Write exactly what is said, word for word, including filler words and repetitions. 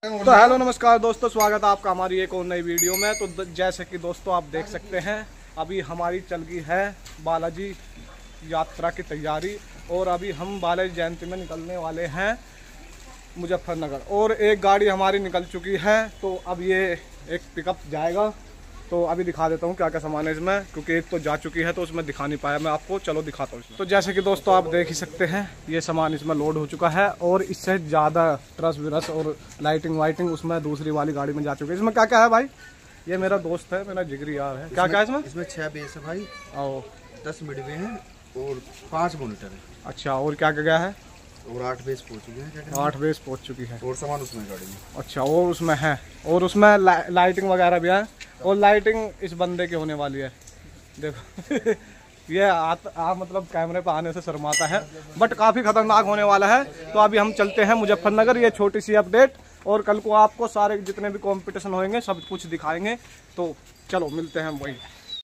तो हेलो नमस्कार दोस्तों, स्वागत है आपका हमारी एक और नई वीडियो में। तो जैसे कि दोस्तों आप देख सकते हैं, अभी हमारी चल गई है बालाजी यात्रा की तैयारी और अभी हम बालाजी जयंती में निकलने वाले हैं मुजफ्फरनगर। और एक गाड़ी हमारी निकल चुकी है, तो अब ये एक पिकअप जाएगा। तो अभी दिखा देता हूँ क्या क्या सामान है इसमें, क्योंकि एक तो जा चुकी है तो उसमें दिखा नहीं पाया मैं आपको। चलो दिखाता हूँ। तो जैसे कि दोस्तों आप देख ही सकते हैं, ये सामान इसमें लोड हो चुका है और इससे ज़्यादा ट्रस विरस और लाइटिंग वाइटिंग उसमें दूसरी वाली गाड़ी में जा चुकी है। इसमें क्या क्या है भाई? ये मेरा दोस्त है, मेरा जिगरी यार है। क्या क्या है इसमें? इसमें छह बेस है भाई और दस मिडवे हैं और पाँच मोनीटर है। अच्छा, और क्या क्या है? और आठ बेस पहुंच चुके हैं। आठ बेस पहुंच चुकी है और सामान उसमें गाड़ी में। अच्छा, और उसमें है, और उसमें ला, लाइटिंग वगैरह भी है। और लाइटिंग इस बंदे की होने वाली है, देखो। ये आ, आ, मतलब कैमरे पर आने से शर्माता है, बट काफ़ी खतरनाक होने वाला है। तो अभी हम चलते हैं मुजफ्फरनगर। ये छोटी सी अपडेट, और कल को आपको सारे जितने भी कंपटीशन होंगे सब कुछ दिखाएंगे। तो चलो मिलते हैं वहीं।